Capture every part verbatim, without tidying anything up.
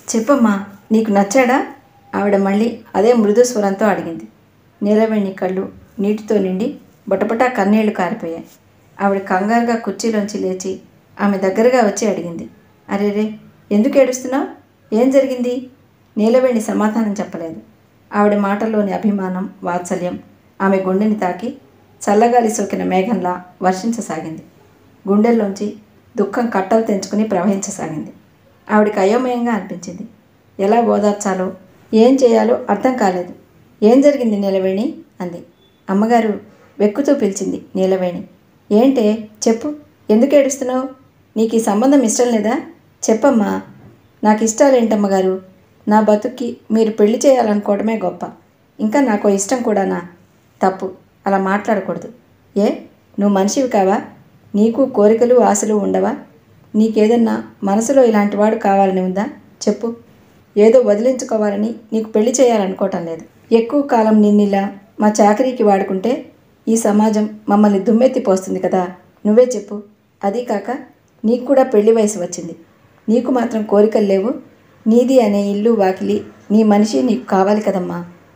చెప్పమ్మా, నీకు నచ్చాడా? ఆవిడ మళ్ళీ అదే మృదు స్వరంతో అడిగింది. నీలవేణి కళ్ళు నీటితో నిండి బొటబొటా కన్నీళ్లు కారిపోయాయి. ఆవిడ కంగారుగా కుర్చీలోంచి లేచి ఆమె దగ్గరగా వచ్చి అడిగింది. అరేరే, ఎందుకు ఏడుస్తున్నావు? ఏం జరిగింది? నీలవేణి సమాధానం చెప్పలేదు. ఆవిడ మాటల్లోని అభిమానం, వాత్సల్యం ఆమె గుండెని తాకి చల్లగాలి సోకిన మేఘంలా వర్షించసాగింది. గుండెల్లోంచి దుఃఖం కట్టలు తెంచుకుని ప్రవహించసాగింది. ఆవిడికి అయోమయంగా అనిపించింది. ఎలా ఓదార్చాలో, ఏం చేయాలో అర్థం కాలేదు. ఏం జరిగింది నీలవేణి? అంది. అమ్మగారు వెక్కుతూ పిలిచింది నీలవేణి. ఏంటే, చెప్పు. ఎందుకు ఏడుస్తున్నావు? నీకు ఈ సంబంధం ఇష్టం లేదా? చెప్పమ్మా. నాకు ఇష్టాలేంటమ్మగారు? నా బతుక్కి మీరు పెళ్లి చేయాలనుకోవడమే గొప్ప. ఇంకా నాకో ఇష్టం కూడానా? తప్పు, అలా మాట్లాడకూడదు. ఏ, నువ్వు మనిషివి కావా? నీకు కోరికలు, ఆశలు ఉండవా? నీకేదన్నా మనసులో ఇలాంటి వాడు కావాలని ఉందా? చెప్పు. ఏదో వదిలించుకోవాలని నీకు పెళ్లి చేయాలనుకోవటం లేదు. ఎక్కువ కాలం నిన్నిలా మా చాకరీకి వాడుకుంటే ఈ సమాజం మమ్మల్ని దుమ్మెత్తిపోస్తుంది కదా. నువ్వే చెప్పు. అదీ కాక నీకు కూడా పెళ్లి వయసు వచ్చింది. నీకు మాత్రం కోరికలు లేవు. నీది అనే ఇల్లు, వాకిలి, నీ మనిషి నీకు కావాలి కదమ్మా.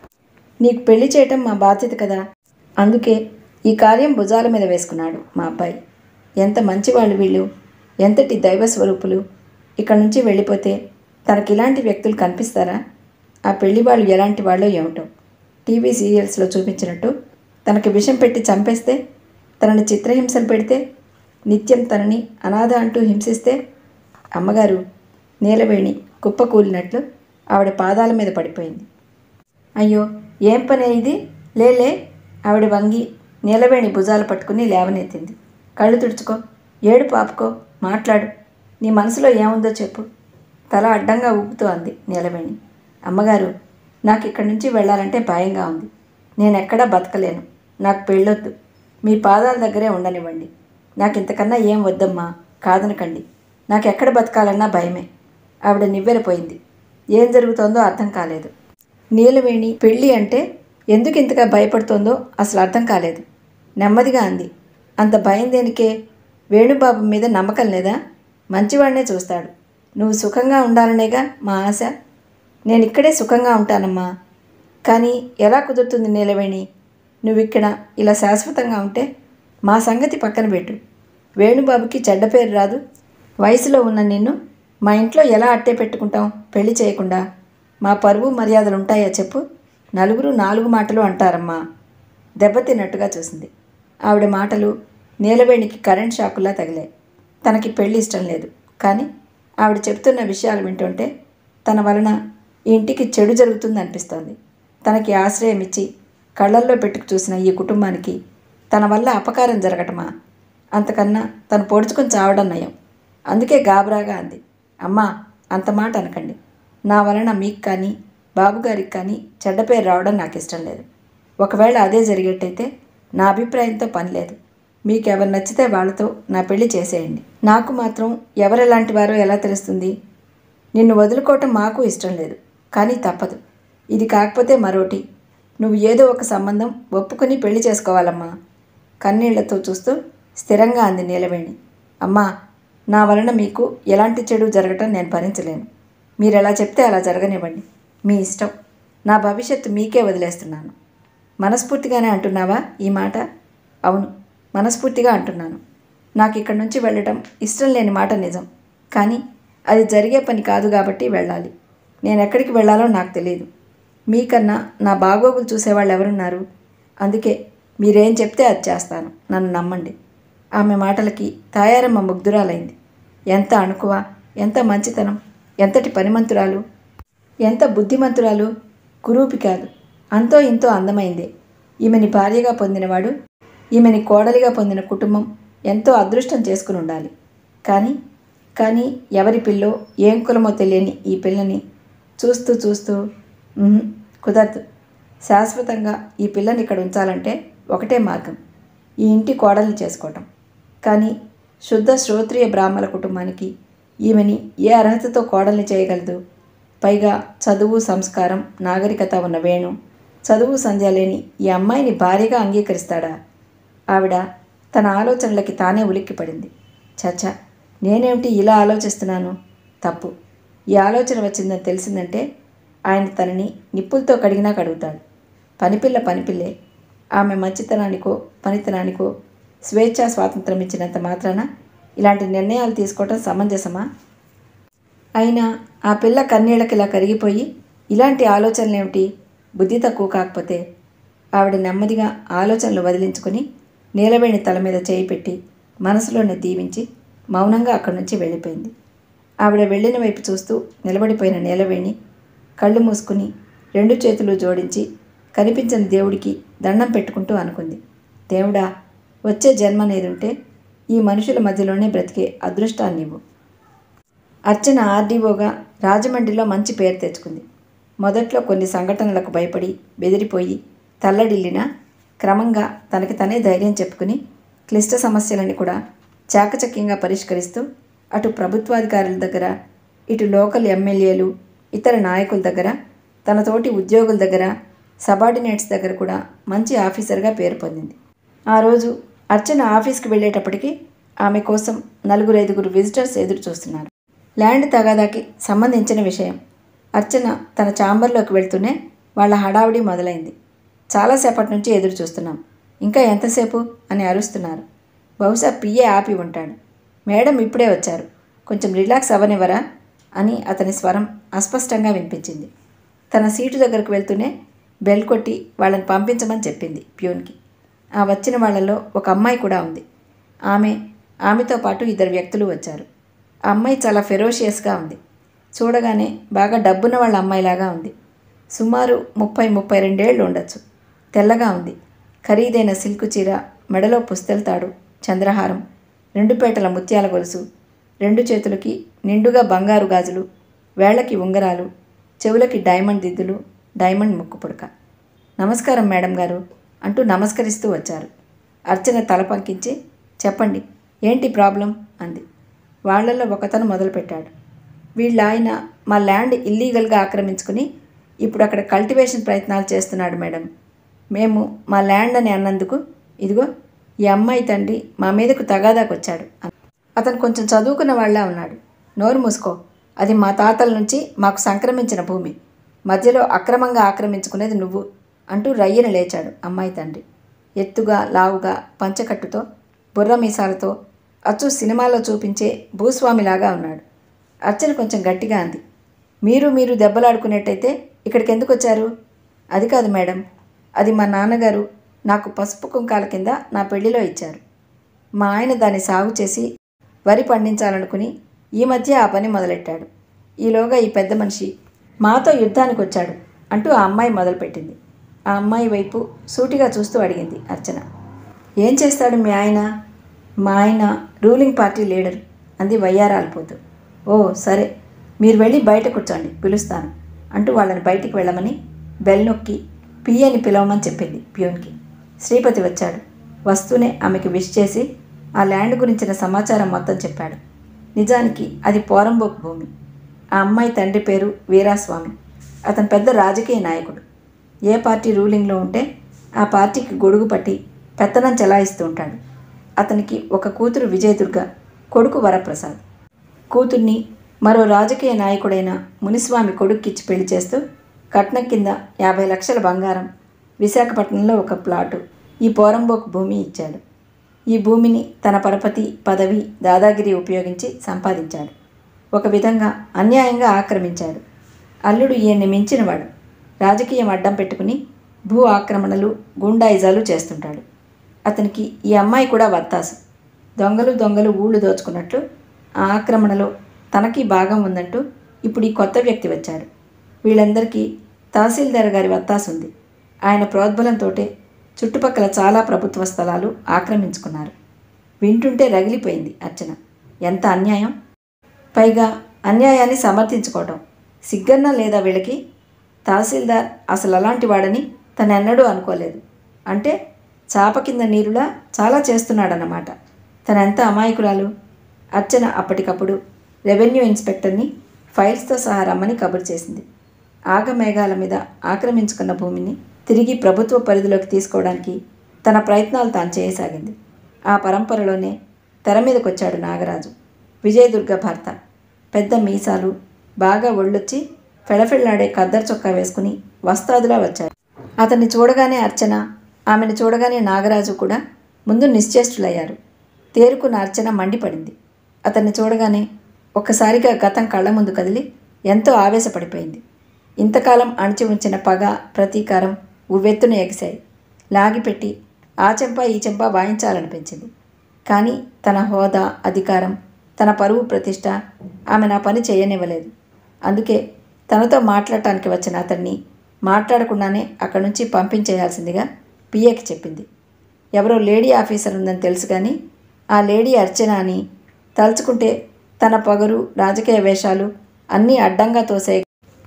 నీకు పెళ్లి చేయటం మా బాధ్యత కదా. అందుకే ఈ కార్యం భుజాల మీద వేసుకున్నాడు మా అబ్బాయి. ఎంత మంచివాళ్ళు వీళ్ళు, ఎంతటి దైవస్వరూపులు. ఇక్కడ నుంచి వెళ్ళిపోతే తనకి ఇలాంటి వ్యక్తులు కనిపిస్తారా? ఆ పెళ్లి వాళ్ళు ఎలాంటి వాళ్ళో ఏమిటో. టీవీ సీరియల్స్లో చూపించినట్టు తనకి విషం పెట్టి చంపేస్తే, తనని చిత్రహింసలు పెడితే, నిత్యం తనని అనాథ అంటూ హింసిస్తే. అమ్మగారు, నీలవేణి కుప్పకూలినట్లు ఆవిడ పాదాల మీద పడిపోయింది. అయ్యో, ఏం పనే ఇది? లేలే. ఆవిడ వంగి నీలవేణి భుజాలు పట్టుకుని లేవనెత్తింది. కళ్ళు తుడుచుకో, ఏడు పాపుకో, మాట్లాడు. నీ మనసులో ఏముందో చెప్పు. తల అడ్డంగా ఊపుతూ అంది నీలవేణి. అమ్మగారు, నాకు ఇక్కడి నుంచి వెళ్ళాలంటే భయంగా ఉంది. నేనెక్కడా బతకలేను. నాకు పెళ్ళొద్దు. మీ పాదాల దగ్గరే ఉండనివ్వండి. నాకు ఇంతకన్నా ఏం వద్దమ్మా, కాదనకండి. నాకు ఎక్కడ బతకాలన్నా భయమే. ఆవిడ నివ్వెరపోయింది. ఏం జరుగుతోందో అర్థం కాలేదు. నీలవేణి పెళ్ళి అంటే ఎందుకు ఇంతగా భయపడుతోందో అసలు అర్థం కాలేదు. నెమ్మదిగా అంది. అంత భయం దేనికే? వేణుబాబు మీద నమ్మకం లేదా? మంచివాడినే చూస్తాడు. నువ్వు సుఖంగా ఉండాలనేగా మా ఆశ. నేను ఇక్కడే సుఖంగా ఉంటానమ్మా. కానీ ఎలా కుదురుతుంది నీలవేణి? నువ్విక్కడ ఇలా శాశ్వతంగా ఉంటే మా సంగతి పక్కన పెట్టు. వేణుబాబుకి చెడ్డ పేరు రాదు. వయసులో ఉన్న నిన్ను మా ఇంట్లో ఎలా అట్టే పెట్టుకుంటాం పెళ్లి చేయకుండా? మా పరువు మర్యాదలు ఉంటాయా చెప్పు? నలుగురు నాలుగు మాటలు అంటారమ్మా. దెబ్బతిన్నట్టుగా చూసింది. ఆవిడ మాటలు నీలవేణికి కరెంట్ షాకులా తగిలాయి. తనకి పెళ్ళి ఇష్టం లేదు. కానీ ఆవిడ చెప్తున్న విషయాలు వింటుంటే తన వలన ఈ ఇంటికి చెడు జరుగుతుంది అనిపిస్తోంది. తనకి ఆశ్రయం ఇచ్చి కళ్ళల్లో పెట్టుకు చూసిన ఈ కుటుంబానికి తన వల్ల అపకారం జరగటమా? అంతకన్నా తను పొడుచుకొని చావడం నయం. అందుకే గాబరాగా అంది. అమ్మా, అంత మాట అనకండి. నా వలన మీకు కానీ బాబుగారికి కానీ చెడ్డ పేరు రావడం నాకు ఇష్టం లేదు. ఒకవేళ అదే జరిగేట్టయితే నా అభిప్రాయంతో పని లేదు. మీకు ఎవరు నచ్చితే వాళ్ళతో నా పెళ్లి చేసేయండి. నాకు మాత్రం ఎవరెలాంటి వారో ఎలా తెలుస్తుంది? నిన్ను వదులుకోవటం మాకు ఇష్టం లేదు. కానీ తప్పదు. ఇది కాకపోతే మరోటి. నువ్వు ఏదో ఒక సంబంధం ఒప్పుకొని పెళ్లి చేసుకోవాలమ్మా. కన్నీళ్లతో చూస్తూ స్థిరంగా అంది నీలవేణి. అమ్మా, నా వలన మీకు ఎలాంటి చెడు జరగటం నేను భరించలేను. మీరు ఎలా చెప్తే అలా జరగనివ్వండి. మీ ఇష్టం. నా భవిష్యత్తు మీకే వదిలేస్తున్నాను. మనస్ఫూర్తిగానే అంటున్నావా ఈ మాట? అవును, మనస్ఫూర్తిగా అంటున్నాను. నాకు ఇక్కడి నుంచి వెళ్ళటం ఇష్టం లేని మాట నిజం. కానీ అది జరిగే పని కాదు కాబట్టి వెళ్ళాలి. నేను ఎక్కడికి వెళ్ళాలో నాకు తెలియదు. మీకన్నా నా బాగోగులు చూసేవాళ్ళు ఎవరున్నారు? అందుకే మీరేం చెప్తే అది చేస్తాను. నన్ను నమ్మండి. ఆమె మాటలకి తాయారమ్మ ముగ్ధురాలైంది. ఎంత అణుకువ, ఎంత మంచితనం, ఎంతటి పనిమంతురాలు, ఎంత బుద్ధిమంతురాలు. కురూపి కాదు, అంతో ఇంతో అందమైందే. ఈమెని భార్యగా పొందినవాడు, ఈమెని కోడలిగా పొందిన కుటుంబం ఎంతో అదృష్టం చేసుకుని ఉండాలి. కానీ కానీ ఎవరి పిల్లో ఏం కులమో తెలియని ఈ పిల్లని చూస్తూ చూస్తూ కుదరదు. శాశ్వతంగా ఈ పిల్లని ఇక్కడ ఉంచాలంటే ఒకటే మార్గం, ఈ ఇంటి కోడల్ని చేసుకోవటం. కానీ శుద్ధ శ్రోత్రియ బ్రాహ్మణ కుటుంబానికి ఈమెని ఏ అర్హతతో కోడల్ని చేయగలదు? పైగా చదువు, సంస్కారం, నాగరికత ఉన్న వేణు చదువు సంధ్య లేని ఈ అమ్మాయిని భార్యగా అంగీకరిస్తాడా? ఆవిడ తన ఆలోచనలకి తానే ఉలిక్కిపడింది. చచ్చా, నేనేమిటి ఇలా ఆలోచిస్తున్నాను? తప్పు. ఈ ఆలోచన వచ్చిందని తెలిసిందంటే ఆయన తనని నిప్పులతో కడిగినా కడుగుతాడు. పనిపిల్ల పనిపిల్లే. ఆమె మంచితనానికో పనితనానికో స్వేచ్ఛా స్వాతంత్రం ఇచ్చినంత మాత్రాన ఇలాంటి నిర్ణయాలు తీసుకోవటం సమంజసమా? అయినా ఆ పిల్ల కన్నీళ్ళకి ఇలా కరిగిపోయి ఇలాంటి ఆలోచనలేమిటి? బుద్ధి తక్కువ కాకపోతే. ఆవిడ నెమ్మదిగా ఆలోచనలు వదిలించుకొని నీలవేణి తల మీద చేయి పెట్టి మనసులోనే దీవించి మౌనంగా అక్కడి నుంచి వెళ్ళిపోయింది. ఆవిడ వెళ్ళిన వైపు చూస్తూ నిలబడిపోయిన నీలవేణి కళ్ళు మూసుకుని రెండు చేతులు జోడించి కనిపించని దేవుడికి దండం పెట్టుకుంటూ అనుకుంది, దేవుడా, వచ్చే జన్మనేదుంటే ఈ మనుషుల మధ్యలోనే బ్రతికే అదృష్టాన్నివ్వు. అర్చన ఆర్డీఓగా రాజమండ్రిలో మంచి పేరు తెచ్చుకుంది. మొదట్లో కొన్ని సంఘటనలకు భయపడి బెదిరిపోయి తల్లడిల్లినా క్రమంగా తనకి తనే ధైర్యం చెప్పుకుని క్లిష్ట సమస్యలని కూడా చాకచక్యంగా పరిష్కరిస్తూ అటు ప్రభుత్వాధికారుల దగ్గర, ఇటు లోకల్ ఎమ్మెల్యేలు, ఇతర నాయకుల దగ్గర, తన తోటి ఉద్యోగుల దగ్గర, సబార్డినేట్స్ దగ్గర కూడా మంచి ఆఫీసర్గా పేరు పొందింది. ఆ రోజు అర్చన ఆఫీస్కి వెళ్ళేటప్పటికి ఆమె కోసం నలుగురు ఐదుగురు విజిటర్స్ ఎదురు చూస్తున్నారు. ల్యాండ్ తగాదాకి సంబంధించిన విషయం. అర్చన తన ఛాంబర్లోకి వెళ్తూనే వాళ్ళ హడావిడి మొదలైంది. చాలాసేపటి నుంచి ఎదురు చూస్తున్నాం, ఇంకా ఎంతసేపు అని అరుస్తున్నారు. బహుశా పిఏ ఆపి ఉంటాడు. మేడం ఇప్పుడే వచ్చారు, కొంచెం రిలాక్స్ అవ్వనివ్వరా అని అతని స్వరం అస్పష్టంగా వినిపించింది. తన సీటు దగ్గరకు వెళ్తూనే బెల్ కొట్టి వాళ్ళని పంపించమని చెప్పింది ప్యూన్కి. ఆ వచ్చిన వాళ్ళల్లో ఒక అమ్మాయి కూడా ఉంది. ఆమె ఆమెతో పాటు ఇద్దరు వ్యక్తులు వచ్చారు. ఆ అమ్మాయి చాలా ఫెరోషియస్గా ఉంది. చూడగానే బాగా డబ్బున్న వాళ్ళ అమ్మాయిలాగా ఉంది. సుమారు ముప్పై ముప్పై రెండేళ్ళు ఉండొచ్చు. తెల్లగా ఉంది. ఖరీదైన సిల్కు చీర, మెడలో పుస్తెలతాడు, చంద్రహారం, రెండు పేటల ముత్యాల గొలుసు, రెండు చేతులకి నిండుగా బంగారు గాజులు, వేళ్లకి ఉంగరాలు, చెవులకి డైమండ్ దిద్దులు, డైమండ్ ముక్కు పుడక. నమస్కారం మేడం గారు అంటూ నమస్కరిస్తూ వచ్చారు. అర్చన తల పంకించి, చెప్పండి ఏంటి ప్రాబ్లం అంది. వాళ్లలో ఒకతను మొదలుపెట్టాడు, వీళ్ళ ఆయన మా ల్యాండ్ ఇల్లీగల్గా ఆక్రమించుకుని ఇప్పుడు అక్కడ కల్టివేషన్ ప్రయత్నాలు చేస్తున్నాడు మేడం. మేము మా ల్యాండ్ అని అన్నందుకు ఇదిగో ఈ అమ్మాయి తండ్రి మా మీదకు తగాదాకొచ్చాడు. అతను కొంచెం చదువుకున్న వాళ్ళ ఉన్నాడు. నోరు మూసుకో, అది మా తాతల నుంచి మాకు సంక్రమించిన భూమి, మధ్యలో అక్రమంగా ఆక్రమించుకునేది నువ్వు అంటూ రయ్యన లేచాడు అమ్మాయి తండ్రి. ఎత్తుగా లావుగా పంచకట్టుతో బుర్ర మీసాలతో అచ్చు సినిమాలో చూపించే భూస్వామిలాగా ఉన్నాడు. అర్చన కొంచెం గట్టిగా అంది, మీరు మీరు దెబ్బలాడుకునేట్టయితే ఇక్కడికి ఎందుకు వచ్చారు? అది కాదు మేడం, అది మా నాన్నగారు నాకు పసుపు కుంకాల కింద నా పెళ్లిలో ఇచ్చారు. మా ఆయన దాన్ని సాగు చేసి వరి పండించాలనుకుని ఈ మధ్య ఆ పని మొదలెట్టాడు. ఈలోగా ఈ పెద్ద మనిషి మాతో యుద్ధానికి వచ్చాడు అంటూ ఆ అమ్మాయి మొదలుపెట్టింది. ఆ అమ్మాయి వైపు సూటిగా చూస్తూ అడిగింది అర్చన, ఏం చేస్తాడు మీ ఆయన? మా ఆయన రూలింగ్ పార్టీ లీడర్ అంది వయ్యారాలిపోతూ. ఓ సరే, మీరు వెళ్ళి బయట కూర్చోండి, పిలుస్తాను అంటూ వాళ్ళని బయటికి వెళ్ళమని బెల్ నొక్కి పియ్యని పిలవమని చెప్పింది ప్యూన్కి. శ్రీపతి వచ్చాడు. వస్తూనే ఆమెకి విష్ చేసి ఆ ల్యాండ్ గురించిన సమాచారం మొత్తం చెప్పాడు. నిజానికి అది పోరంబోకు భూమి. ఆ అమ్మాయి తండ్రి పేరు వీరాస్వామి. అతను పెద్ద రాజకీయ నాయకుడు. ఏ పార్టీ రూలింగ్లో ఉంటే ఆ పార్టీకి గొడుగు పట్టి పెత్తనం చెలాయిస్తూ ఉంటాడు. అతనికి ఒక కూతురు విజయదుర్గ, కొడుకు వరప్రసాద్. కూతుర్ని మరో రాజకీయ నాయకుడైన మునిస్వామి కొడుక్కిచ్చి పెళ్లి చేస్తూ కట్నం కింద యాభై లక్షల బంగారం, విశాఖపట్నంలో ఒక ప్లాటు, ఈ పోరంబోకు భూమి ఇచ్చాడు. ఈ భూమిని తన పరపతి, పదవి, దాదాగిరి ఉపయోగించి సంపాదించాడు. ఒక విధంగా అన్యాయంగా ఆక్రమించాడు. అల్లుడు ఈయన్ని మించినవాడు. రాజకీయం అడ్డం పెట్టుకుని భూ ఆక్రమణలు, గూండాయిజాలు చేస్తుంటాడు. అతనికి ఈ అమ్మాయి కూడా వత్తాసు. దొంగలు దొంగలు ఊళ్ళు దోచుకున్నట్లు ఆ ఆక్రమణలో తనకి భాగం ఉందంటూ ఇప్పుడు ఈ కొత్త వ్యక్తి వచ్చాడు. వీళ్ళందరికీ తహసీల్దార్ గారి వత్తాసు ఉంది. ఆయన ప్రోద్బలంతోటే చుట్టుపక్కల చాలా ప్రభుత్వ స్థలాలు ఆక్రమించుకున్నారు. వింటుంటే రగిలిపోయింది అర్చన. ఎంత అన్యాయం! పైగా అన్యాయాన్ని సమర్థించుకోవటం సిగ్గన్నా లేదా వీళ్ళకి? తహసీల్దార్ అసలు అలాంటి వాడని తనెన్నడూ అనుకోలేదు. అంటే చాప కింద నీరులా చాలా చేస్తున్నాడన్నమాట. తనెంత అమాయకురాలు! అర్చన అప్పటికప్పుడు రెవెన్యూ ఇన్స్పెక్టర్ని ఫైల్స్తో సహా రమ్మని కబురు చేసింది. ఆగమేఘాల మీద ఆక్రమించుకున్న భూమిని తిరిగి ప్రభుత్వ పరిధిలోకి తీసుకోవడానికి తన ప్రయత్నాలు తాను చేయసాగింది. ఆ పరంపరలోనే తెర మీదకొచ్చాడు నాగరాజు, విజయదుర్గ భర్త. పెద్ద మీసాలు, బాగా ఒళ్ళొచ్చి ఫెళఫెళ్ళాడే ఖద్దరు చొక్కా వేసుకుని వస్తాదులా వచ్చారు. అతన్ని చూడగానే అర్చన, ఆమెను చూడగానే నాగరాజు కూడా ముందు నిశ్చేష్టులయ్యారు. తేరుకున్న అర్చన మండిపడింది. అతన్ని చూడగానే ఒక్కసారిగా గతం కళ్ళ ముందు కదిలి ఎంతో ఆవేశపడిపోయింది. ఇంతకాలం అణచి ఉంచిన పగ, ప్రతీకారం ఉవ్వెత్తున ఎగిశాయి. లాగిపెట్టి ఆ చెంప ఈ చెంప వాయించాలనిపించింది. కానీ తన హోదా, అధికారం, తన పరువు ప్రతిష్ట ఆమె నా పని చేయనివ్వలేదు. అందుకే తనతో మాట్లాడటానికి వచ్చిన అతన్ని మాట్లాడకుండానే అక్కడి నుంచి పంపించేయాల్సిందిగా పిఏకి చెప్పింది. ఎవరో లేడీ ఆఫీసర్ ఉందని తెలుసు కానీ ఆ లేడీ అర్చన అని తలుచుకుంటే తన పొగరు, రాజకీయ వేషాలు అన్నీ అడ్డంగా తోసే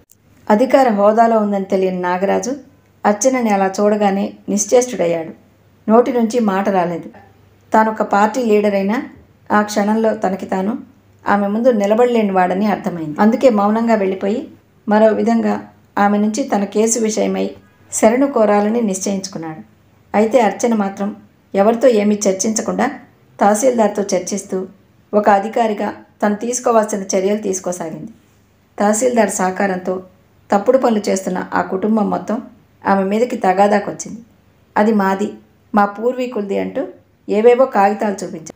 అధికార హోదాలో ఉందని తెలియని నాగరాజు అర్చనని అలా చూడగానే నిశ్చేష్టుడయ్యాడు. నోటి నుంచి మాట రాలేదు. తానొక పార్టీ లీడర్ అయినా ఆ క్షణంలో తనకి తాను ఆమె ముందు నిలబడలేని వాడని అర్థమైంది. అందుకే మౌనంగా వెళ్ళిపోయి మరో విధంగా ఆమె నుంచి తన కేసు విషయమై శరణు కోరాలని నిశ్చయించుకున్నాడు. అయితే అర్చన మాత్రం ఎవరితో ఏమీ చర్చించకుండా తహసీల్దార్తో చర్చిస్తూ ఒక అధికారిగా తను తీసుకోవాల్సిన చర్యలు తీసుకోసాగింది. తహసీల్దార్ సహకారంతో తప్పుడు పనులు చేస్తున్న ఆ కుటుంబం మొత్తం ఆమె మీదకి తగాదాకొచ్చింది. అది మాది, మా పూర్వీకులది అంటూ ఏవేవో కాగితాలు చూపించారు.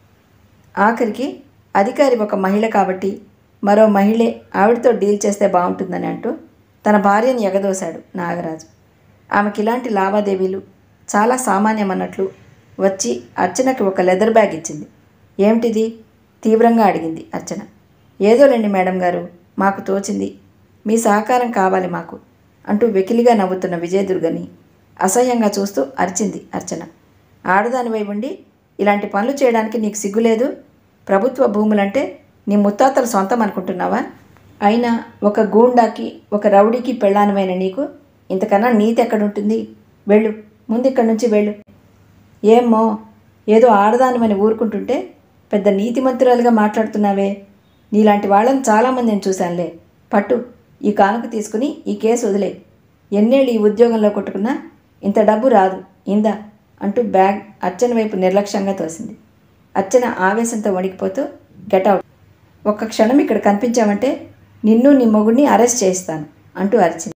ఆఖరికి అధికారి ఒక మహిళ కాబట్టి మరో మహిళే ఆవిడతో డీల్ చేస్తే బాగుంటుందని అంటూ తన భార్యను ఎగదోశాడు నాగరాజు. ఆమెకి ఇలాంటి లావాదేవీలు చాలా సామాన్యమన్నట్లు వచ్చి అర్చనకి ఒక లెదర్ బ్యాగ్ ఇచ్చింది. ఏమిటిది? తీవ్రంగా అడిగింది అర్చన. ఏదోలేండి మేడం గారు, మాకు తోచింది, మీ సహకారం కావాలి మాకు అంటూ వెకిలిగా నవ్వుతున్న విజయదుర్గని అసహ్యంగా చూస్తూ అరిచింది అర్చన. ఆడదానివై ఉండి ఇలాంటి పనులు చేయడానికి నీకు సిగ్గులేదు? ప్రభుత్వ భూములంటే నీ ముత్తాతల సొంతం అనుకుంటున్నావా? అయినా ఒక గూండాకి, ఒక రౌడీకి పెళ్ళానమైన నీకు ఇంతకన్నా నీతి ఎక్కడుంటుంది? వెళ్ళు, ముందు ఇక్కడి నుంచి వెళ్ళు. ఏమో ఏదో ఆడదానివని ఊరుకుంటుంటే పెద్ద నీతిమంతురాలుగా మాట్లాడుతున్నావే. నీలాంటి వాళ్ళని చాలామంది నేను చూశానులే. పట్టు, ఈ కానుక తీసుకుని ఈ కేసు వదిలే. ఎన్నేళ్ళు ఈ ఉద్యోగంలో కొట్టుకున్నా ఇంత డబ్బు రాదు, ఇందా అంటూ బ్యాగ్ అర్చన వైపు నిర్లక్ష్యంగా తోసింది. అర్చన ఆవేశంతో వణికిపోతూ గెటౌట్, ఒక్క క్షణం ఇక్కడ కనిపించామంటే నిన్ను నీ మొగుడిని అరెస్ట్ చేయిస్తాను అంటూ అరిచింది.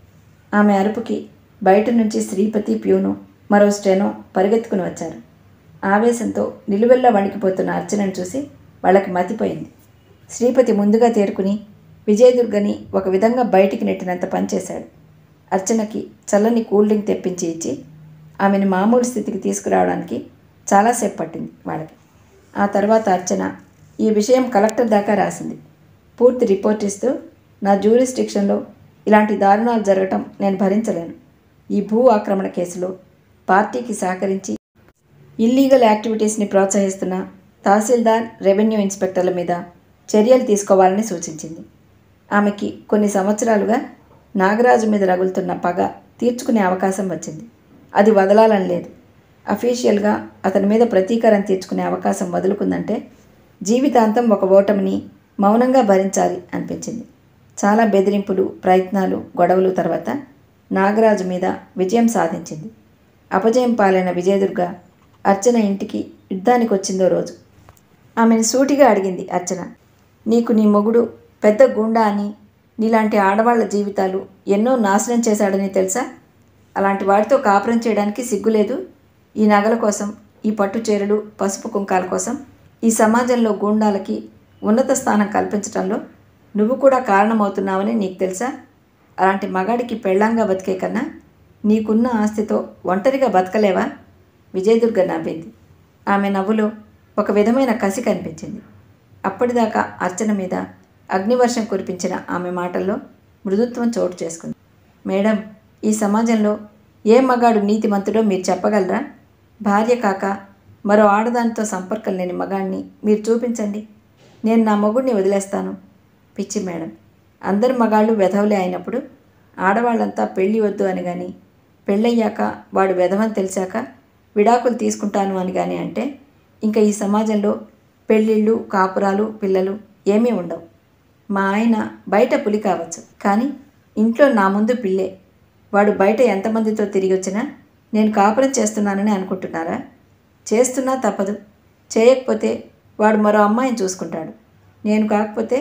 ఆమె అరుపుకి బయట నుంచి శ్రీపతి, ప్యూను, మరో స్టెనో పరిగెత్తుకుని వచ్చారు. ఆవేశంతో నిలువెల్లా వణికిపోతున్న అర్చనను చూసి వాళ్ళకి మతిపోయింది. శ్రీపతి ముందుగా తేరుకుని విజయదుర్గని ఒక విధంగా బయటికి నెట్టినంత పనిచేశాడు. అర్చనకి చల్లని కూల్ డ్రింక్ తెప్పించి ఇచ్చి ఆమెను మామూలు స్థితికి తీసుకురావడానికి చాలాసేపు పట్టింది వాళ్ళకి. ఆ తర్వాత అర్చన ఈ విషయం కలెక్టర్ దాకా రాసింది. పూర్తి రిపోర్ట్ ఇస్తూ, నా జ్యూరిస్డిక్షన్లో ఇలాంటి దారుణాలు జరగటం నేను భరించలేను. ఈ భూ ఆక్రమణ కేసులో పార్టీకి సహకరించి ఇల్లీగల్ యాక్టివిటీస్ని ప్రోత్సహిస్తున్న తహసీల్దార్, రెవెన్యూ ఇన్స్పెక్టర్ల మీద చర్యలు తీసుకోవాలని సూచించింది. ఆమెకి కొన్ని సంవత్సరాలుగా నాగరాజు మీద రగులుతున్న పగ తీర్చుకునే అవకాశం వచ్చింది. అది వదలాలని లేదు. అఫీషియల్గా అతని మీద ప్రతీకారం తీర్చుకునే అవకాశం వదులుకుందంటే జీవితాంతం ఒక ఓటమిని మౌనంగా భరించాలి అనిపించింది. చాలా బెదిరింపులు, ప్రయత్నాలు, గొడవలు తర్వాత నాగరాజు మీద విజయం సాధించింది. అపజయం పాలైన విజయదుర్గ అర్చన ఇంటికి యుద్ధానికి వచ్చిందో రోజు. ఆమెను సూటిగా అడిగింది అర్చన, నీకు నీ మొగుడు పెద్ద గుండా అని, నీలాంటి ఆడవాళ్ల జీవితాలు ఎన్నో నాశనం చేశాడని తెలుసా? అలాంటి వాడితో కాపురం చేయడానికి సిగ్గులేదు? ఈ నగల కోసం, ఈ పట్టు చీరలు, పసుపు కుంకాల కోసం ఈ సమాజంలో గూండాలకి ఉన్నత స్థానం కల్పించడంలో నువ్వు కూడా కారణమవుతున్నావని నీకు తెలుసా? అలాంటి మగాడికి పెళ్ళాంగా బతికే కన్నా నీకున్న ఆస్తితో ఒంటరిగా బతకలేవా? విజయదుర్గ నవ్వింది. ఆమె నవ్వులో ఒక విధమైన కసి కనిపించింది. అప్పటిదాకా అర్చన మీద అగ్నివర్షం కురిపించిన ఆమె మాటల్లో మృదుత్వం చోటు చేసుకుంది. మేడం, ఈ సమాజంలో ఏ మగాడు నీతిమంతుడో మీరు చెప్పగలరా? భార్య కాక మరో ఆడదానితో సంపర్కం లేని మగాడిని మీరు చూపించండి, నేను నా మొగుడిని వదిలేస్తాను. పిచ్చి మేడం, అందరు మగాళ్ళు వెధవలే అయినప్పుడు ఆడవాళ్ళంతా పెళ్ళి వద్దు అని కానీ, పెళ్ళయ్యాక వాడు వెధవని తెలిసాక విడాకులు తీసుకుంటాను అని కానీ అంటే ఇంకా ఈ సమాజంలో పెళ్ళిళ్ళు, కాపురాలు, పిల్లలు ఏమీ ఉండవు. మా ఆయన బయట పులి కావచ్చు, కానీ ఇంట్లో నా ముందు పిల్లే. వాడు బయట ఎంతమందితో తిరిగి వచ్చినా నేను కాపురం చేస్తున్నానని అనుకుంటున్నారా? చేస్తున్నా తప్పదు. చేయకపోతే వాడు మరో అమ్మాయిని చూసుకుంటాడు. నేను కాకపోతే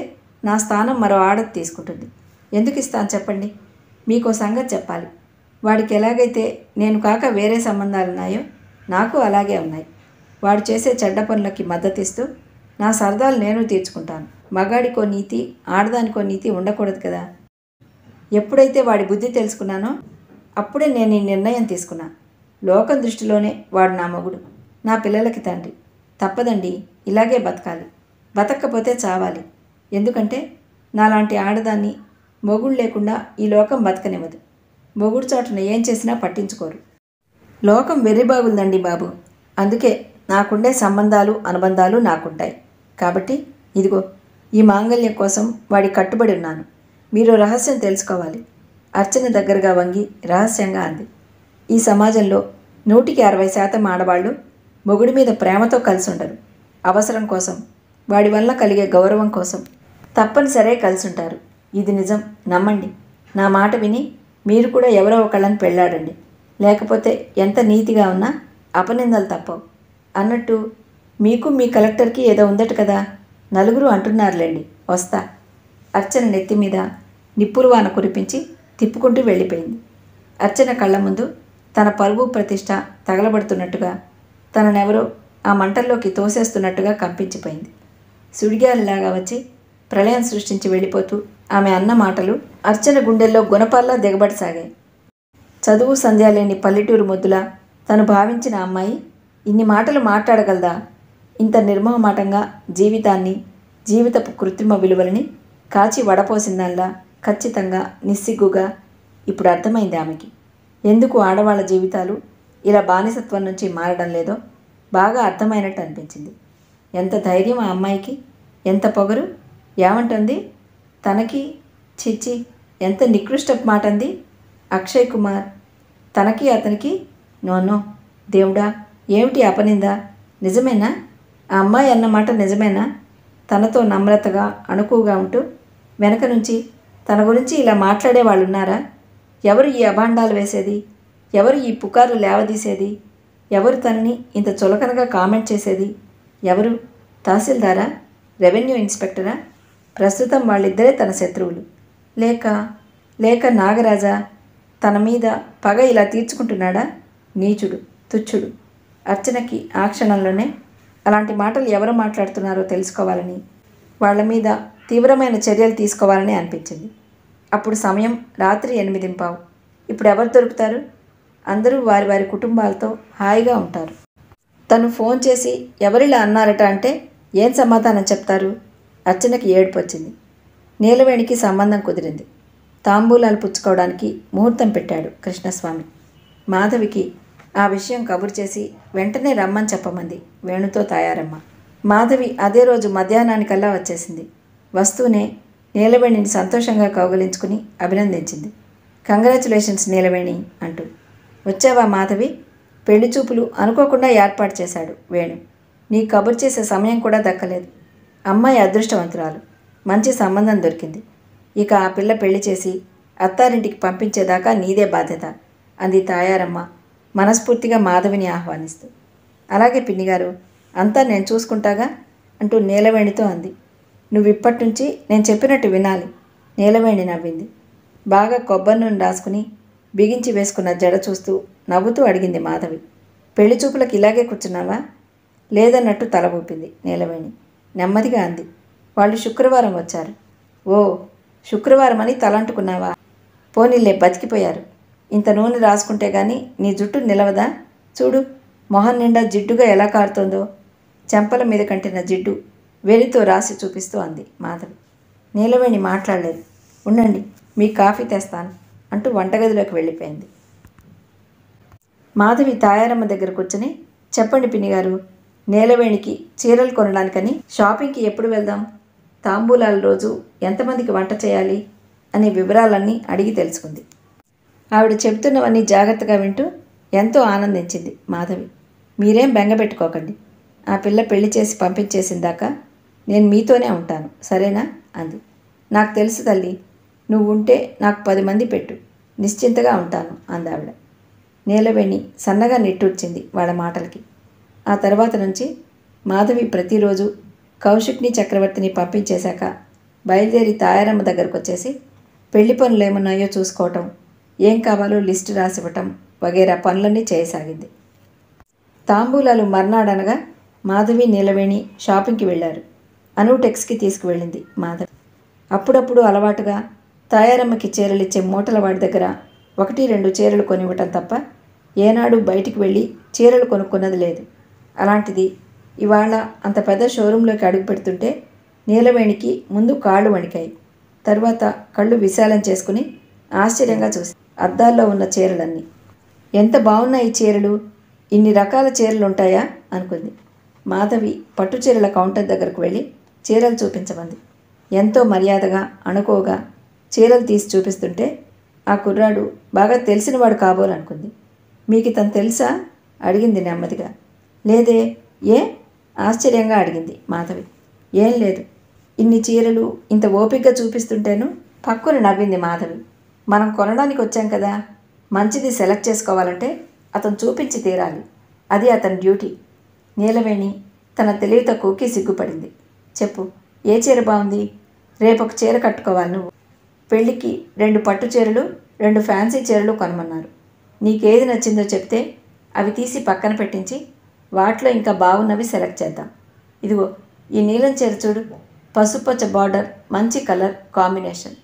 నా స్థానం మరో ఆడది తీసుకుంటుంది. ఎందుకు ఇస్తాను చెప్పండి? మీకో సంగతి చెప్పాలి. వాడికి ఎలాగైతే నేను కాక వేరే సంబంధాలున్నాయో నాకు అలాగే ఉన్నాయి. వాడు చేసే చెడ్డ పనులకి మద్దతిస్తూ నా సరదాలు నేను తీర్చుకుంటాను. మగాడికో నీతి, ఆడదానికో నీతి ఉండకూడదు కదా. ఎప్పుడైతే వాడి బుద్ధి తెలుసుకున్నానో అప్పుడే నేను ఈ నిర్ణయం తీసుకున్నా. లోకం దృష్టిలోనే వాడు నా మొగుడు, నా పిల్లలకి తండ్రి. తప్పదండి, ఇలాగే బతకాలి. బతక్కపోతే చావాలి. ఎందుకంటే నాలాంటి ఆడదాన్ని మొగుడు లేకుండా ఈ లోకం బతకనివ్వదు. మొగుడు చోటున ఏం చేసినా పట్టించుకోరు. లోకం వెర్రిబాగుందండి బాబు. అందుకే నాకుండే సంబంధాలు అనుబంధాలు నాకుంటాయి. కాబట్టి ఇదిగో ఈ మాంగళ్యం కోసం వాడి కట్టుబడి ఉన్నాను. మీరు రహస్యం తెలుసుకోవాలి. అర్చన దగ్గరగా వంగి రహస్యంగా అంది. ఈ సమాజంలో నూటికి అరవై శాతం ఆడవాళ్ళు మొగుడి మీద ప్రేమతో కలిసి ఉండరు. అవసరం కోసం, వాడి వల్ల కలిగే గౌరవం కోసం తప్పనిసరే కలిసి ఉంటారు. ఇది నిజం, నమ్మండి. నా మాట విని మీరు కూడా ఎవరో ఒకళ్ళని పెళ్ళాడండి. లేకపోతే ఎంత నీతిగా ఉన్నా అపనిందలు తప్పవు. అన్నట్టు మీకు మీ కలెక్టర్కి ఏదో ఉందట కదా, నలుగురు అంటున్నారులేండి. వస్తా. అర్చన నెత్తి మీద నిప్పురువాన కురిపించి తిప్పుకుంటూ వెళ్ళిపోయింది. అర్చన కళ్ళ ముందు తన పరువు ప్రతిష్ట తగలబడుతున్నట్టుగా, తననెవరో ఆ మంటల్లోకి తోసేస్తున్నట్టుగా కంపించిపోయింది. సుడిగాలిలాగా వచ్చి ప్రళయం సృష్టించి వెళ్ళిపోతూ ఆమె అన్న మాటలు అర్చన గుండెల్లో గుణపాల్లా దిగబడసాగాయి. చదువు సంధ్య లేని పల్లెటూరు మొద్దులా తను భావించిన అమ్మాయి ఇన్ని మాటలు మాట్లాడగలదా? ఇంత నిర్మోహమాటంగా జీవితాన్ని, జీవితపు కృత్రిమ విలువలని కాచి వడపోసిందల్లా ఖచ్చితంగా, నిస్సిగ్గుగా ఇప్పుడు అర్థమైంది ఆమెకి. ఎందుకు ఆడవాళ్ళ జీవితాలు ఇలా బానిసత్వం నుంచి మారడం లేదో బాగా అర్థమైనట్టు అనిపించింది. ఎంత ధైర్యం ఆ అమ్మాయికి, ఎంత పొగరు! ఏమంటుంది? తనకి చిచ్చి, ఎంత నికృష్టపు మాట అంది. అక్షయ్ కుమార్ తనకి అతనికి నోనో. దేవుడా, ఏమిటి అపనిందా? నిజమేనా? ఆ అమ్మాయి అన్నమాట నిజమేనా? తనతో నమ్రతగా, అణుకుగా ఉంటూ వెనక నుంచి తన గురించి ఇలా మాట్లాడే వాళ్ళు ఉన్నారా? ఎవరు ఈ అభాండాలు వేసేది? ఎవరు ఈ పుకార్లు లేవదీసేది? ఎవరు తనని ఇంత చులకనగా కామెంట్ చేసేది? ఎవరు? తహసీల్దారా? రెవెన్యూ ఇన్స్పెక్టరా? ప్రస్తుతం వాళ్ళిద్దరే తన శత్రువులు. లేక లేక నాగరాజా తన మీద పగ ఇలా తీర్చుకుంటున్నాడా? నీచుడు, తుచ్చుడు. అర్చనకి ఆ క్షణంలోనే అలాంటి మాటలు ఎవరు మాట్లాడుతున్నారో తెలుసుకోవాలని, వాళ్ళ మీద తీవ్రమైన చర్యలు తీసుకోవాలని అనిపించింది. అప్పుడు సమయం రాత్రి ఎనిమిదింపావు. ఇప్పుడు ఎవరు దొరుకుతారు? అందరూ వారి వారి కుటుంబాలతో హాయిగా ఉంటారు. తను ఫోన్ చేసి ఎవరిలా అన్నారట అంటే ఏం సమాధానం చెప్తారు? అర్చనకి ఏడుపు వచ్చింది. నీలవేణికి సంబంధం కుదిరింది. తాంబూలాలు పుచ్చుకోవడానికి ముహూర్తం పెట్టాడు కృష్ణస్వామి. మాధవికి ఆ విషయం కబురు చేసి వెంటనే రమ్మని చెప్పమంది వేణుతో తాయారమ్మ. మాధవి అదే రోజు మధ్యాహ్నానికల్లా వచ్చేసింది. వస్తూనే నీలవేణిని సంతోషంగా కౌగలించుకుని అభినందించింది. కంగ్రాచులేషన్స్ నీలవేణి అంటూ. వచ్చావా మాధవి? పెళ్లి చూపులు అనుకోకుండా ఏర్పాటు చేశాడు వేణు. నీ కబురు చేసే సమయం కూడా దక్కలేదు. అమ్మాయి అదృష్టవంతురాలు, మంచి సంబంధం దొరికింది. ఇక ఆ పిల్ల పెళ్లి చేసి అత్తారింటికి పంపించేదాకా నీదే బాధ్యత అంది తాయారమ్మ మనస్ఫూర్తిగా మాధవిని ఆహ్వానిస్తూ. అలాగే పిన్నిగారు, అంతా నేను చూసుకుంటాగా అంటూ నీలవేణితో అంది. నువ్వు ఇప్పటి నుంచి నేను చెప్పినట్టు వినాలి. నీలవేణి నవ్వింది. బాగా కొబ్బరి నూనె రాసుకుని బిగించి వేసుకున్న జడ చూస్తూ నవ్వుతూ అడిగింది మాధవి. పెళ్లి చూపులకు ఇలాగే కూర్చున్నావా? లేదన్నట్టు తల ఊపింది నీలవేణి. నెమ్మదిగా అంది. వాళ్ళు శుక్రవారం వచ్చారు. ఓ, శుక్రవారం అని తలంటుకున్నావా? పోనీలే, బతికిపోయారు. ఇంత నూనె రాసుకుంటే గానీ నీ జుట్టు నిలవదా? చూడు, మొహం నిండా జిడ్డుగా ఎలా కారుతోందో. చెంపల మీద కంటిన జిడ్డు వేలితో రాసి చూపిస్తూ అంది మాధవి. నీలవేణి మాట్లాడలేదు. ఉండండి, మీ కాఫీ తెస్తాను అంటూ వంటగదిలోకి వెళ్ళిపోయింది. మాధవి తాయారమ్మ దగ్గర కూర్చొని, చెప్పండి పిన్నిగారు, నీలవేణికి చీరలు కొనడానికని షాపింగ్కి ఎప్పుడు వెళ్దాం? తాంబూలాల రోజు ఎంతమందికి వంట చేయాలి అనే వివరాలన్నీ అడిగి తెలుసుకుంది. ఆవిడ చెబుతున్నవన్నీ జాగ్రత్తగా వింటూ ఎంతో ఆనందించింది మాధవి. మీరేం బెంగపెట్టుకోకండి. ఆ పిల్ల పెళ్లి చేసి పంపించేసిందాక నేను మీతోనే ఉంటాను, సరేనా అంది. నాకు తెలుసు తల్లి, నువ్వు ఉంటే నాకు పది మంది పెట్టు, నిశ్చింతగా ఉంటాను అందావిడ. నీలవేణి సన్నగా నిట్టూర్చింది వాళ్ళ మాటలకి. ఆ తర్వాత నుంచి మాధవి ప్రతిరోజు కౌశిక్ని చక్రవర్తిని పంపించేశాక బయలుదేరి తాయారమ్మ దగ్గరకు వచ్చేసి పెళ్లి పనులు ఏమున్నాయో చూసుకోవటం, ఏం కావాలో లిస్టు రాసివ్వటం వగైరా పనులన్నీ చేయసాగింది. తాంబూలాలు మర్నాడనగా మాధవి నీలవేణి షాపింగ్కి వెళ్ళారు. అనూటెక్స్కి తీసుకువెళ్ళింది మాధవి. అప్పుడప్పుడు అలవాటుగా తాయారమ్మకి చీరలిచ్చే మూటల వాడి దగ్గర ఒకటి రెండు చీరలు కొనివ్వటం తప్ప ఏనాడు బయటికి వెళ్ళి చీరలు కొనుక్కున్నది లేదు. అలాంటిది ఇవాళ అంత పెద్ద షోరూంలోకి అడుగు పెడుతుంటే నీలవేణికి ముందు కాళ్ళు వణికాయి. తరువాత కళ్ళు విశాలం చేసుకుని ఆశ్చర్యంగా చూసి అద్దాల్లో ఉన్న చీరలన్నీ ఎంత బాగున్నాయి చీరలు, ఇన్ని రకాల చీరలు ఉంటాయా అనుకుంది. మాధవి పట్టు చీరల కౌంటర్ దగ్గరకు వెళ్ళి చీరలు చూపించమంది. ఎంతో మర్యాదగా అణుకోగా చీరలు తీసి చూపిస్తుంటే ఆ కుర్రాడు బాగా తెలిసినవాడు కాబోలనుకుంది. మీకు ఇతను తెలుసా అడిగింది నెమ్మదిగా. లేదే, ఏ ఆశ్చర్యంగా అడిగింది మాధవి. ఏం లేదు, ఇన్ని చీరలు ఇంత ఓపికగా చూపిస్తుంటేను పక్కున నవ్వింది మాధవి. మనం కొనడానికి వచ్చాం కదా, మంచిది సెలెక్ట్ చేసుకోవాలంటే అతను చూపించి తీరాలి, అది అతని డ్యూటీ. నీలవేణి తన తెలివి తక్కువకి సిగ్గుపడింది. చెప్పు, ఏ చీర బాగుంది? రేపు ఒక చీర కట్టుకోవాలి నువ్వు. పెళ్ళికి రెండు పట్టు చీరలు రెండు ఫ్యాన్సీ చీరలు కొనమన్నారు. నీకేది నచ్చిందో చెప్తే అవి తీసి పక్కన పెట్టించి వాటిలో ఇంకా బాగున్నవి సెలెక్ట్ చేద్దాం. ఇదిగో ఈ నీలం చీర చూడు, పసుపచ్చ బార్డర్, మంచి కలర్ కాంబినేషన్,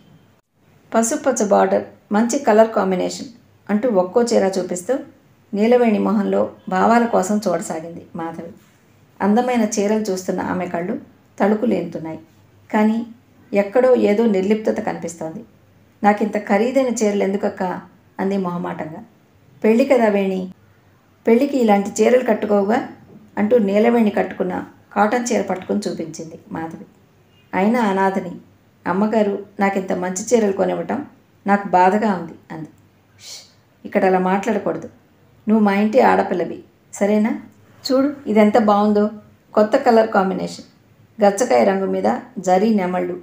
పసుపచ్చ బార్డర్ మంచి కలర్ కాంబినేషన్ అంటూ ఒక్కో చీర చూపిస్తూ నీలవేణి మొహంలో భావాల కోసం చూడసాగింది మాధవి. అందమైన చీరలు చూస్తున్న ఆమె కళ్ళు తళుకు లేనుతున్నాయి. కానీ ఎక్కడో ఏదో నిర్లిప్తత కనిపిస్తోంది. నాకింత ఖరీదైన చీరలు ఎందుకక్క అంది మొహమాటంగా. పెళ్ళి కదా వేణి, పెళ్ళికి ఇలాంటి చీరలు కట్టుకోవుగా అంటూ నీలవేణి కట్టుకున్న కాటన్ చీర పట్టుకుని చూపించింది మాధవి. అయినా అనాథని అమ్మగారు నాకింత మంచి చీరలు కొనివ్వటం నాకు బాధగా ఉంది అంది. ఇక్కడ అలా మాట్లాడకూడదు, నువ్వు మా ఇంటి ఆడపిల్లవి సరేనా? చూడు ఇదెంత బాగుందో, కొత్త కలర్ కాంబినేషన్, గచ్చకాయ రంగు మీద జరీ నెమళ్ళు,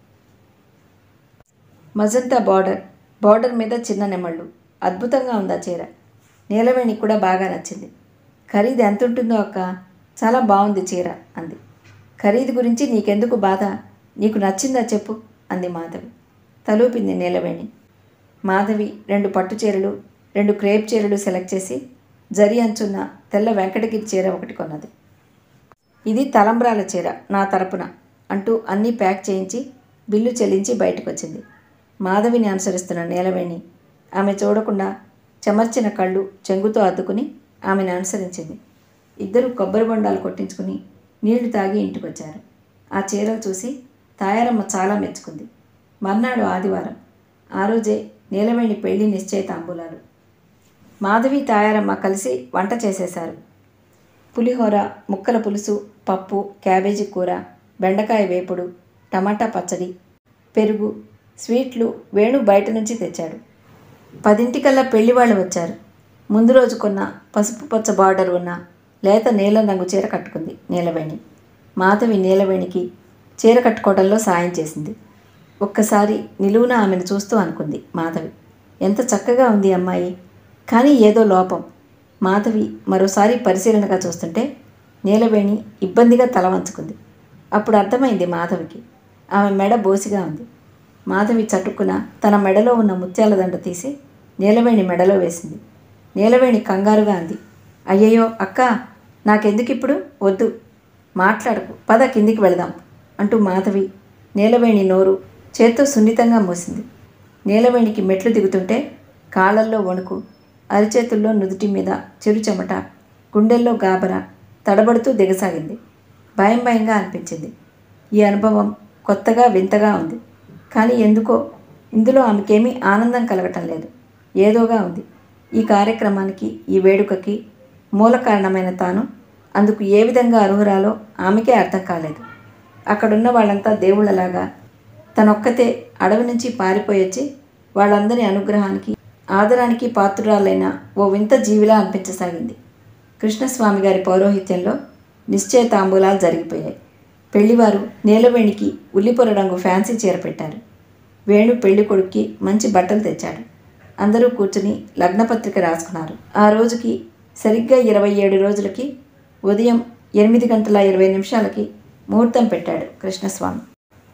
మజంతా బార్డర్, బార్డర్ మీద చిన్న నెమళ్ళు, అద్భుతంగా ఉందా చీర. నీలవేణికి కూడా బాగా నచ్చింది. ఖరీదు ఎంత ఉంటుందో అక్క, చాలా బాగుంది చీర అంది. ఖరీదు గురించి నీకెందుకు బాధ, నీకు నచ్చిందా చెప్పు అంది మాధవి. తలూపింది నీలవేణి. మాధవి రెండు పట్టు చీరలు రెండు క్రేప్ చీరలు సెలెక్ట్ చేసి జరి అంచున్న తెల్ల వెంకటగిరి చీర ఒకటి కొన్నది. ఇది తలంబ్రాల చీర నా తరపున అంటూ అన్నీ ప్యాక్ చేయించి బిల్లు చెల్లించి బయటకు వచ్చింది. మాధవిని అనుసరిస్తున్న నీలవేణి ఆమె చూడకుండా చెమర్చిన కళ్ళు చెంగుతో అద్దుకుని ఆమెను అనుసరించింది. ఇద్దరు కొబ్బరి బొండాలు కొట్టించుకుని నీళ్లు తాగి ఇంటికొచ్చారు. ఆ చీరలు చూసి తాయారమ్మ చాలా మెచ్చుకుంది. మర్నాడు ఆదివారం. ఆ రోజే నీలవేణి పెళ్లి నిశ్చయ తాంబూలాలు. మాధవి తాయారమ్మ కలిసి వంట చేసేశారు. పులిహోర, ముక్కల పులుసు, పప్పు, క్యాబేజీ కూర, బెండకాయ వేపుడు, టమాటా పచ్చడి, పెరుగు, స్వీట్లు వేణు బయట నుంచి తెచ్చాడు. పదింటికల్లా పెళ్లి వాళ్ళు వచ్చారు. ముందు రోజు కొన్న పసుపు పచ్చ బార్డర్ ఉన్న లేత నీలం రంగు చీర కట్టుకుంది నీలవేణి. మాధవి నీలవేణికి చీర కట్టుకోవడంలో సాయం చేసింది. ఒక్కసారి నిలువున ఆమెను చూస్తూ అనుకుంది మాధవి, ఎంత చక్కగా ఉంది అమ్మాయి. కానీ ఏదో లోపం. మాధవి మరోసారి పరిశీలనగా చూస్తుంటే నీలవేణి ఇబ్బందిగా తల వంచుకుంది. అప్పుడు అర్థమైంది మాధవికి, ఆమె మెడ బోసిగా ఉంది. మాధవి చటుక్కున తన మెడలో ఉన్న ముత్యాల దండ తీసి నీలవేణి మెడలో వేసింది. నీలవేణి కంగారుగా అంది, అయ్యయ్యో అక్క, నాకెందుకు ఇప్పుడు, వద్దు, మాట్లాడకు, పద కిందికి వెళదాం అంటూ మాధవి నీలవేణి నోరు చేత్తో సున్నితంగా మూసింది. నీలవేణికి మెట్లు దిగుతుంటే కాళ్ళల్లో వణుకు, అరిచేతుల్లో నుదుటి మీద చిరు చెమట, గుండెల్లో గాబరా తడబడుతూ దిగసాగింది. భయం భయంగా అనిపించింది. ఈ అనుభవం కొత్తగా వింతగా ఉంది. కానీ ఎందుకో ఇందులో ఆమెకేమీ ఆనందం కలగటం లేదు. ఏదోగా ఉంది. ఈ కార్యక్రమానికి, ఈ వేడుకకి మూల కారణమైన తాను అందుకు ఏ విధంగా అర్హురాలో ఆమెకే అర్థం కాలేదు. అక్కడున్న వాళ్ళంతా దేవుళ్ళలాగా తనొక్కతే అడవి నుంచి పారిపోయొచ్చి వాళ్ళందరి అనుగ్రహానికి, ఆదరానికి పాత్రురాలైన ఓ వింత జీవిలా అనిపించసాగింది. కృష్ణస్వామి గారి పౌరోహిత్యంలో నిశ్చయ తాంబూలాలు జరిగిపోయాయి. పెళ్లివారు నీలవేణికి ఉల్లిపొర రంగు ఫ్యాన్సీ చీర పెట్టారు. వేణు పెళ్లి కొడుక్కి మంచి బట్టలు తెచ్చాడు. అందరూ కూర్చుని లగ్నపత్రిక రాసుకున్నారు. ఆ రోజుకి సరిగ్గా ఇరవై ఏడు రోజులకి ఉదయం ఎనిమిది గంటల ఇరవై నిమిషాలకి ముహూర్తం పెట్టాడు కృష్ణస్వామి.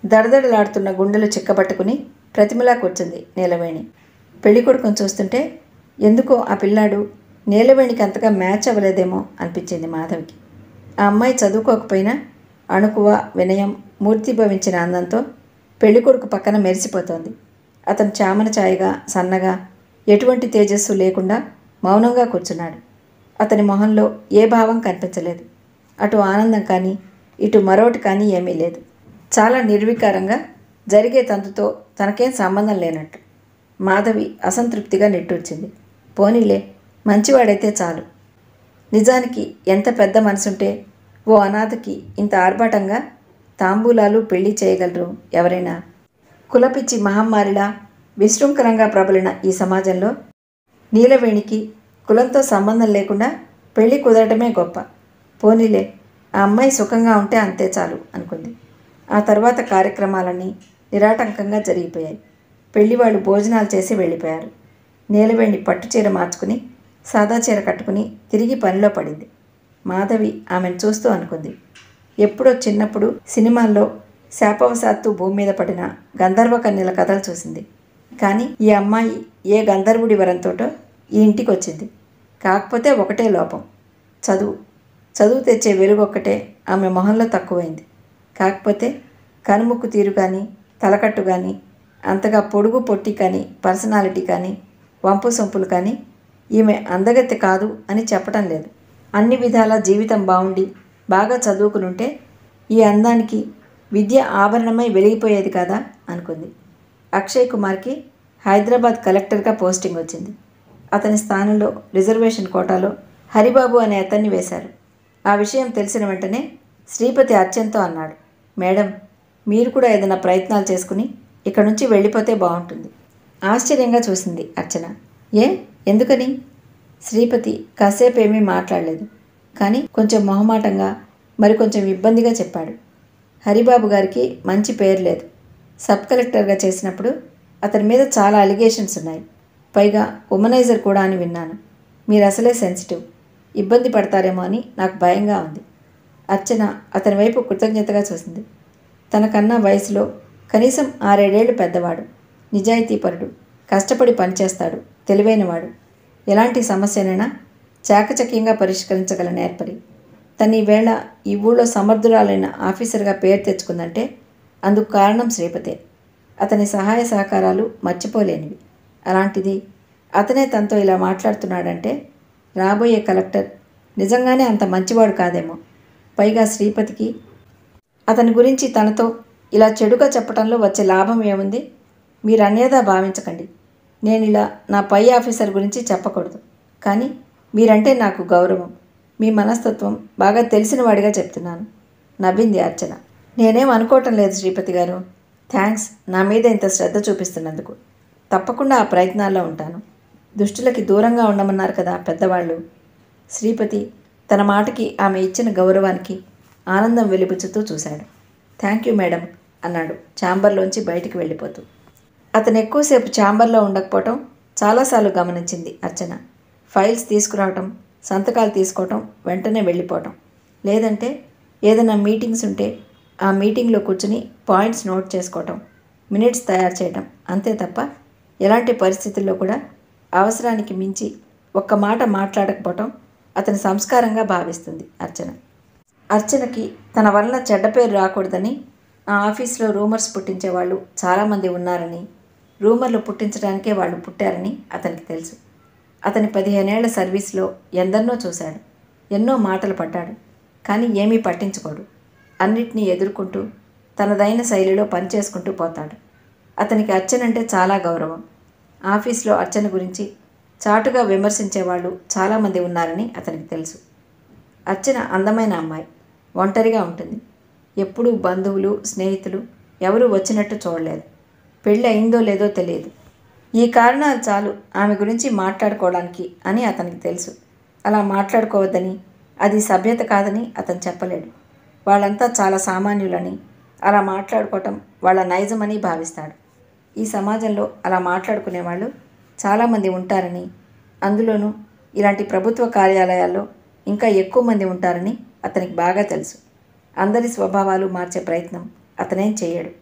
దడదడలాడుతున్న గుండెలు చిక్కబట్టుకుని ప్రతిమలా కూర్చుంది నీలవేణి. పెళ్ళికొడుకుని చూస్తుంటే ఎందుకో ఆ పిల్లాడు నీలవేణికి అంతగా మ్యాచ్ అవ్వలేదేమో అనిపించింది మాధవికి. ఆ అమ్మాయి చదువుకోకపోయినా అణుకువ, వినయం, మూర్తిభవించిన అందంతో పెళ్ళికొడుకు పక్కన మెరిసిపోతోంది. అతను చామన ఛాయగా, సన్నగా, ఎటువంటి తేజస్సు లేకుండా మౌనంగా కూర్చున్నాడు. అతని మొహంలో ఏ భావం కనిపించలేదు. అటు ఆనందం కానీ ఇటు మరోటి కానీ ఏమీ లేదు. చాలా నిర్వికారంగా, జరిగే తంతుతో తనకేం సంబంధం లేనట్టు. మాధవి అసంతృప్తిగా నిట్టూర్చింది. పోనీలే, మంచివాడైతే చాలు. నిజానికి ఎంత పెద్ద మనసుంటే ఓ అనాథకి ఇంత ఆర్భాటంగా తాంబూలాలు పెళ్లి చేయగలరు ఎవరైనా? కులపిచ్చి మహమ్మారిలా విశృంఖలంగా ప్రబలిన ఈ సమాజంలో నీలవేణికి కులంతో సంబంధం లేకుండా పెళ్లి కుదరటమే గొప్ప. పోనీలే, ఆ అమ్మాయి సుఖంగా ఉంటే అంతే చాలు అనుకుంది. ఆ తర్వాత కార్యక్రమాలన్నీ నిరాటంకంగా జరిగిపోయాయి. పెళ్లివాళ్ళు భోజనాలు చేసి వెళ్ళిపోయారు. నీలవేణి పట్టు చీర మార్చుకుని సాదా చీర కట్టుకుని తిరిగి పనిలో పడింది. మాధవి ఆమెను చూస్తూ అనుకుంది, ఎప్పుడో చిన్నప్పుడు సినిమాల్లో శాపవశాత్తు భూమి మీద పడిన గంధర్వ కన్యల కథలు చూసింది. కానీ ఈ అమ్మాయి ఏ గంధర్వుడి వరంతోటో ఈ ఇంటికి వచ్చింది. కాకపోతే ఒకటే లోపం, చదువు. చదువు తెచ్చే వెలుగొక్కటే ఆమె మొహంలో తక్కువైంది. కాకపోతే కనుముక్కు తీరు కానీ, తలకట్టు కానీ, అంతగా పొడుగు పొట్టి కానీ, పర్సనాలిటీ కానీ, వంపు సొంపులు కానీ ఈమె అందగత్తె కాదు అని చెప్పటం లేదు. అన్ని విధాల జీవితం బాగుండి బాగా చదువుకునుంటే ఈ అందానికి విద్య ఆభరణమై వెలిగిపోయేది కదా అనుకుంది. అక్షయ్ కుమార్కి హైదరాబాద్ కలెక్టర్గా పోస్టింగ్ వచ్చింది. అతని స్థానంలో రిజర్వేషన్ కోటాలో హరిబాబు అనే అతన్ని వేశారు. ఆ విషయం తెలిసిన వెంటనే శ్రీపతి అర్చనతో అన్నాడు, మేడం, మీరు కూడా ఏదైనా ప్రయత్నాలు చేసుకుని ఇక్కడ నుంచి వెళ్ళిపోతే బాగుంటుంది. ఆశ్చర్యంగా చూసింది అర్చన. ఏ, ఎందుకని? శ్రీపతి కాసేపు ఏమీ మాట్లాడలేదు. కానీ కొంచెం మొహమాటంగా, మరి కొంచెం ఇబ్బందిగా చెప్పాడు. హరిబాబు గారికి మంచి పేరు లేదు. సబ్ కలెక్టర్గా చేసినప్పుడు అతని మీద చాలా అలిగేషన్స్ ఉన్నాయి. పైగా ఉమనైజర్ కూడా అని విన్నాను. మీరు అసలే సెన్సిటివ్, ఇబ్బంది పడతారేమో అని నాకు భయంగా ఉంది. అర్చన అతని వైపు కృతజ్ఞతగా చూసింది. తనకన్నా వయసులో కనీసం ఆరేడేళ్లు పెద్దవాడు, నిజాయితీపరుడు, కష్టపడి పనిచేస్తాడు, తెలివైనవాడు, ఎలాంటి సమస్యనైనా చాకచక్యంగా పరిష్కరించగల నేర్పరి. తను ఈవేళ ఈ ఊళ్ళో సమర్థురాలైన ఆఫీసర్గా పేరు తెచ్చుకుందంటే అందుకు కారణం శ్రీపతే. అతని సహాయ సహకారాలు మర్చిపోలేనివి. అలాంటిది అతనే తనతో ఇలా మాట్లాడుతున్నాడంటే రాబోయే కలెక్టర్ నిజంగానే అంత మంచివాడు కాదేమో. పైగా శ్రీపతికి అతని గురించి తనతో ఇలా చెడుగా చెప్పడంలో వచ్చే లాభం ఏముంది? మీరు అన్యదా భావించకండి. నేను ఇలా నా పై ఆఫీసర్ గురించి చెప్పకూడదు. కానీ మీరంటే నాకు గౌరవం, మీ మనస్తత్వం బాగా తెలిసిన వాడిగా చెప్తున్నాను. నవ్వింది అర్చన. నేనేం అనుకోవటం లేదు శ్రీపతి గారు. థ్యాంక్స్, నా మీద ఇంత శ్రద్ధ చూపిస్తున్నందుకు. తప్పకుండా ఆ ప్రయత్నాల్లో ఉంటాను. దుష్టులకి దూరంగా ఉండమన్నారు కదా పెద్దవాళ్ళు. శ్రీపతి తన మాటకి ఆమె ఇచ్చిన గౌరవానికి ఆనందం వెలిబుచ్చుతూ చూశాడు. థ్యాంక్ యూ మేడం అన్నాడు ఛాంబర్లోంచి బయటికి వెళ్ళిపోతూ. అతను ఎక్కువసేపు ఛాంబర్లో ఉండకపోవటం చాలాసార్లు గమనించింది అర్చన. ఫైల్స్ తీసుకురావటం, సంతకాలు తీసుకోవటం, వెంటనే వెళ్ళిపోవటం. లేదంటే ఏదైనా మీటింగ్స్ ఉంటే ఆ మీటింగ్లో కూర్చుని పాయింట్స్ నోట్ చేసుకోవటం, మినిట్స్ తయారు చేయటం, అంతే తప్ప ఎలాంటి పరిస్థితుల్లో కూడా అవసరానికి మించి ఒక్క మాట మాట్లాడకపోవటం అతని సంస్కారంగా భావిస్తుంది అర్చన. అర్చనకి తన వలన చెడ్డ పేరు రాకూడదని ఆ ఆఫీస్లో రూమర్స్ పుట్టించే వాళ్ళు చాలామంది ఉన్నారని, రూమర్లు పుట్టించడానికే వాళ్ళు పుట్టారని అతనికి తెలుసు. అతని పదిహేనేళ్ల సర్వీస్లో ఎందరినో చూశాడు, ఎన్నో మాటలు పడ్డాడు. కానీ ఏమీ పట్టించుకోడు. అన్నిటినీ ఎదుర్కొంటూ తనదైన శైలిలో పనిచేసుకుంటూ పోతాడు. అతనికి అర్చన అంటే చాలా గౌరవం. ఆఫీస్లో అర్చన గురించి చాటుగా విమర్శించేవాళ్ళు చాలామంది ఉన్నారని అతనికి తెలుసు. అర్చన అందమైన అమ్మాయి, ఒంటరిగా ఉంటుంది. ఎప్పుడూ బంధువులు, స్నేహితులు ఎవరూ వచ్చినట్టు చూడలేదు. పెళ్ళి అయిందో లేదో తెలియదు. ఈ కారణాలు చాలు ఆమె గురించి మాట్లాడుకోవడానికి అని అతనికి తెలుసు. అలా మాట్లాడుకోవద్దని, అది సభ్యత కాదని అతను చెప్పలేడు. వాళ్ళంతా చాలా సామాన్యులని, అలా మాట్లాడుకోవటం వాళ్ళ నైజమని భావిస్తాడు. ఈ సమాజంలో అలా మాట్లాడుకునేవాళ్ళు చాలామంది ఉంటారని, అందులోనూ ఇలాంటి ప్రభుత్వ కార్యాలయాల్లో ఇంకా ఎక్కువ మంది ఉంటారని అతనికి బాగా తెలుసు. అందరి స్వభావాలు మార్చే ప్రయత్నం అతనేం చేయడు.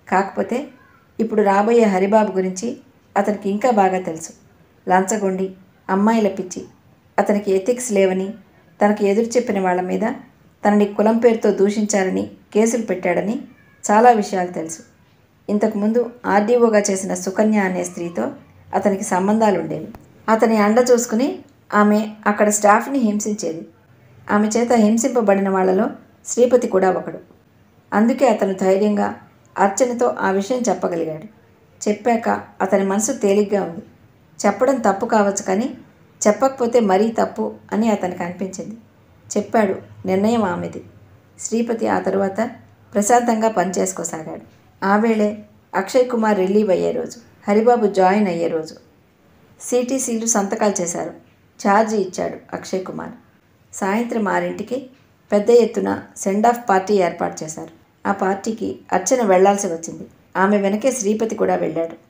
కాకపోతే ఇప్పుడు రాబోయే హరిబాబు గురించి అతనికి ఇంకా బాగా తెలుసు. లంచగొండి, అమ్మాయిల పిచ్చి, అతనికి ఎథిక్స్ లేవని, తనకు ఎదురు చెప్పిన వాళ్ళ మీద తనని కులం పేరుతో దూషించారని కేసులు పెట్టాడని చాలా విషయాలు తెలుసు. ఇంతకుముందు ఆర్డీఓగా చేసిన సుకన్య అనే స్త్రీతో అతనికి సంబంధాలు ఉండేవి. అతని అండ చూసుకుని ఆమె అక్కడ స్టాఫ్ని హింసించేది. ఆమె చేత హింసింపబడిన వాళ్ళలో శ్రీపతి కూడా ఒకడు. అందుకే అతను ధైర్యంగా అర్చనతో ఆ విషయం చెప్పగలిగాడు. చెప్పాక అతని మనసు తేలిగ్గా ఉంది. చెప్పడం తప్పు కావచ్చు, కానీ చెప్పకపోతే మరీ తప్పు అని అతనికి అనిపించింది. చెప్పాడు. నిర్ణయం ఆమెది. శ్రీపతి ఆ తరువాత ప్రశాంతంగా పనిచేసుకోసాగాడు. ఆ వేళే అక్షయ్ కుమార్ రిలీవ్ అయ్యే రోజు, హరిబాబు జాయిన్ అయ్యే రోజు. సిటీసీలు సంతకాలు చేశారు. ఛార్జీ ఇచ్చాడు అక్షయ్ కుమార్. సాయంత్రం ఆరింటికి పెద్ద ఎత్తున సెండ్ ఆఫ్ పార్టీ ఏర్పాటు చేశారు. ఆ పార్టీకి అర్చన వెళ్లాల్సి వచ్చింది. ఆమె వెనకే శ్రీపతి కూడా వెళ్ళాడు.